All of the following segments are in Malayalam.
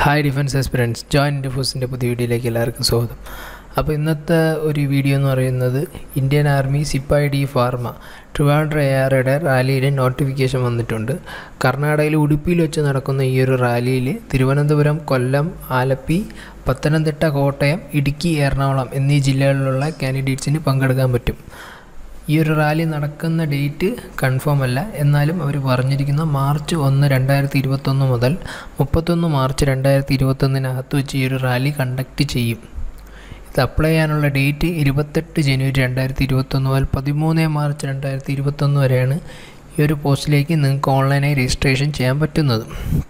ഹായ് ഡിഫൻസ് ആസ്പിരൻസ് ജോയിൻ ഡിഫോഴ്സിൻ്റെ പുതിയ വീഡിയോയിലേക്ക് എല്ലാവർക്കും സ്വാഗതം. അപ്പോൾ ഇന്നത്തെ ഒരു വീഡിയോ എന്ന് പറയുന്നത് ഇന്ത്യൻ ആർമി സിപ്പായി ഡി ഫാർമ ട്രിവാൻഡ്രം ARയുടെ റാലിയുടെ നോട്ടിഫിക്കേഷൻ വന്നിട്ടുണ്ട്. കർണാടകയിൽ ഉടുപ്പിയിൽ വെച്ച് നടക്കുന്ന ഈ ഒരു റാലിയിൽ തിരുവനന്തപുരം, കൊല്ലം, ആലപ്പി, പത്തനംതിട്ട, കോട്ടയം, ഇടുക്കി, എറണാകുളം എന്നീ ജില്ലകളിലുള്ള കാൻഡിഡേറ്റ്സിന് പങ്കെടുക്കാൻ പറ്റും. ഈ ഒരു റാലി നടക്കുന്ന ഡേറ്റ് കൺഫേം അല്ല, എന്നാലും അവർ പറഞ്ഞിരിക്കുന്ന മാർച്ച് 1, 2021 മുതൽ 31 മാർച്ച് 2021 വെച്ച് ഈ ഒരു റാലി കണ്ടക്ട് ചെയ്യും. ഇത് അപ്ലൈ ചെയ്യാനുള്ള ഡേറ്റ് 28 ജനുവരി 2021 മുതൽ 13 മാർച്ച് 2021 വരെയാണ്. ഈ ഒരു പോസ്റ്റിലേക്ക് നിങ്ങൾക്ക് ഓൺലൈനായി രജിസ്ട്രേഷൻ ചെയ്യാൻ പറ്റുന്നത്.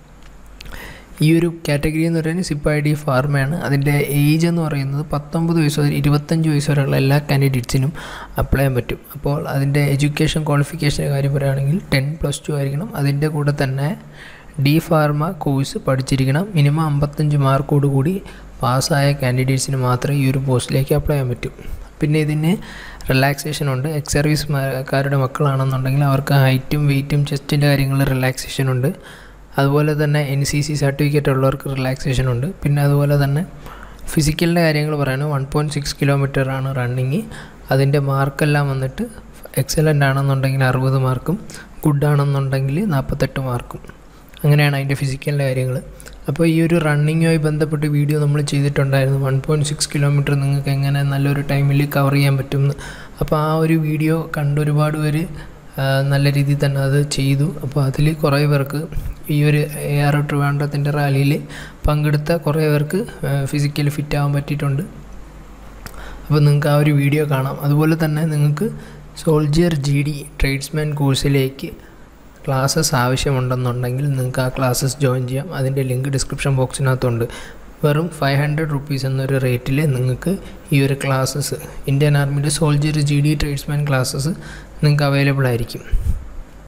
ഈ ഒരു കാറ്റഗറി എന്ന് പറയുന്നത് സിപ്പായി ഡി ഫാർമയാണ്. അതിൻ്റെ ഏജ് എന്ന് പറയുന്നത് 19 വയസ്സ് മുതൽ 25 വയസ്സ് വരെയുള്ള എല്ലാ കാൻഡിഡേറ്റ്സിനും അപ്ലൈ ചെയ്യാൻ പറ്റും. അപ്പോൾ അതിൻ്റെ എഡ്യൂക്കേഷൻ ക്വാളിഫിക്കേഷൻ്റെ കാര്യം പറയുകയാണെങ്കിൽ 10+2 ആയിരിക്കണം. അതിൻ്റെ കൂടെ തന്നെ ഡി ഫാർമ കോഴ്സ് പഠിച്ചിരിക്കണം. മിനിമം 55 മാർക്കോട് കൂടി പാസ്സായ കാൻഡിഡേറ്റ്സിന് മാത്രമേ ഈ ഒരു പോസ്റ്റിലേക്ക് അപ്ലൈ ചെയ്യാൻ പറ്റും. പിന്നെ ഇതിന് റിലാക്സേഷൻ ഉണ്ട്. എക്സ് സർവീസുകാരുടെ മക്കളാണെന്നുണ്ടെങ്കിൽ അവർക്ക് ഹൈറ്റും വെയ്റ്റും ചെസ്റ്റിൻ്റെ കാര്യങ്ങളിൽ റിലാക്സേഷൻ ഉണ്ട്. അതുപോലെ തന്നെ NCC സർട്ടിഫിക്കറ്റ് ഉള്ളവർക്ക് റിലാക്സേഷൻ ഉണ്ട്. പിന്നെ അതുപോലെ തന്നെ ഫിസിക്കലിൻ്റെ കാര്യങ്ങൾ പറയുന്നത് 1.6 കിലോമീറ്ററാണ് റണ്ണിങ്. അതിൻ്റെ മാർക്കെല്ലാം വന്നിട്ട് എക്സലൻ്റ് ആണെന്നുണ്ടെങ്കിൽ 60 മാർക്കും, ഗുഡ് ആണെന്നുണ്ടെങ്കിൽ 48 മാർക്കും. അങ്ങനെയാണ് അതിൻ്റെ ഫിസിക്കലിൻ്റെ കാര്യങ്ങൾ. അപ്പോൾ ഈ ഒരു റണ്ണിങ്ങുമായി ബന്ധപ്പെട്ട് വീഡിയോ നമ്മൾ ചെയ്തിട്ടുണ്ടായിരുന്നു. 1.6 കിലോമീറ്റർ നിങ്ങൾക്ക് എങ്ങനെ നല്ലൊരു ടൈമിൽ കവർ ചെയ്യാൻ പറ്റുമെന്ന്. അപ്പോൾ ആ ഒരു വീഡിയോ കണ്ട് ഒരുപാട് പേര് നല്ല രീതിയിൽ തന്നെ അത് ചെയ്തു. അപ്പോൾ അതിൽ കുറേ പേർക്ക് ഈ ഒരു AR ട്രിവാൻഡ്രത്തിൻ്റെ റാലിയിൽ പങ്കെടുത്ത കുറേ പേർക്ക് ഫിസിക്കലി ഫിറ്റ് ആവാൻ പറ്റിയിട്ടുണ്ട്. അപ്പോൾ നിങ്ങൾക്ക് ആ ഒരു വീഡിയോ കാണാം. അതുപോലെ തന്നെ നിങ്ങൾക്ക് സോൾജിയർ GD ട്രേഡ്സ്മാൻ കോഴ്സിലേക്ക് ക്ലാസ്സസ് ആവശ്യമുണ്ടെന്നുണ്ടെങ്കിൽ നിങ്ങൾക്ക് ആ ക്ലാസ്സസ് ജോയിൻ ചെയ്യാം. അതിൻ്റെ ലിങ്ക് ഡിസ്ക്രിപ്ഷൻ ബോക്സിനകത്തുണ്ട്. വെറും 500 റുപ്പീസ് എന്നൊരു റേറ്റിൽ നിങ്ങൾക്ക് ഈ ഒരു ക്ലാസ്സസ് ഇന്ത്യൻ ആർമിയുടെ സോൾജിയർ GD ട്രേഡ്സ്മാൻ ക്ലാസ്സസ് നിങ്ങൾക്ക് അവൈലബിൾ ആയിരിക്കും.